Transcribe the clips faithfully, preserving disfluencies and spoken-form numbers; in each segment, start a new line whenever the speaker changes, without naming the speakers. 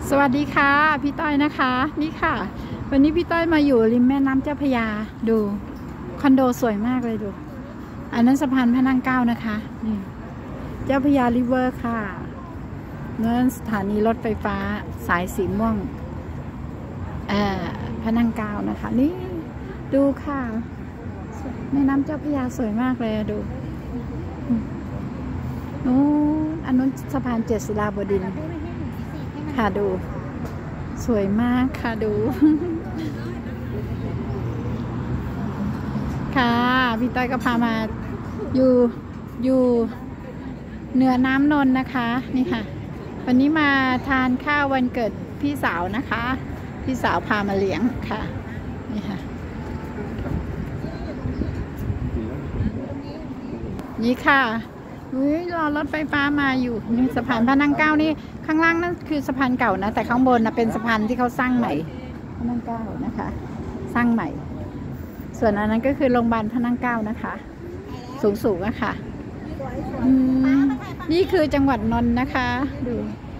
สวัสดีค่ะพี่ต้อยนะคะนี่ค่ะวันนี้พี่ต้อยมาอยู่ริมแม่น้ำเจ้าพระยาดูคอนโดสวยมากเลยดูอันนั้นสะพานพระนั่งเกล้านะคะนี่เจ้าพระยาริเวอร์ค่ะนั่นสถานีรถไฟฟ้าสายสีม่วงเอ่อพระนั่งเกล้านะคะนี่ดูค่ะแม่น้ำเจ้าพระยาสวยมากเลยดูนู้นอันนู้นสะพานเจ็ดศิลาบดินทร์ค่ะดูสวยมากค่ะดูค่ะพี่ต้อยก็พามาอยู่อยู่เหนือน้ำนนท์นะคะนี่ค่ะวันนี้มาทานข้าววันเกิดพี่สาวนะคะพี่สาวพามาเลี้ยงค่ะนี่ค่ะนี่ค่ะอุ้ยรอรถไฟฟ้ามาอยู่นี่สะพานพระนั่งเกล้านี่ข้างล่างนั่นคือสะพานเก่านะแต่ข้างบนนะเป็นสะพานที่เขาสร้างใหม่พระนั่งเกล้านะคะสร้างใหม่ส่วนอันนั้นก็คือโรงพยาบาลพระนั่งเกล้านะคะสูงสูงอะค่ะนี่คือจังหวัดนนท์นะคะดู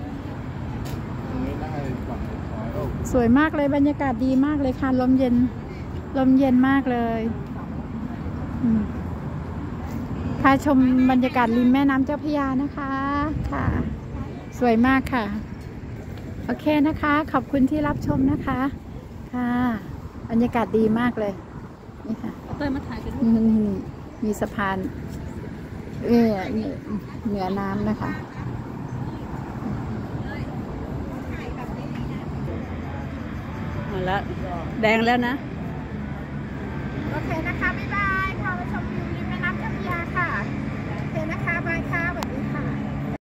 สวยมากเลยบรรยากาศดีมากเลยค่ะลมเย็นลมเย็นมากเลยพาชมบรรยากาศริมแม่น้ำเจ้าพระยานะคะค่ะสวยมากค่ะโอเคนะคะขอบคุณที่รับชมนะคะค่ะบรรยากาศดีมากเลยนี่ค่ะเต้ยมาถ่ายกันมีสะพานเออเหนือน้ำนะคะ
มาแล้วแดงแล้วนะ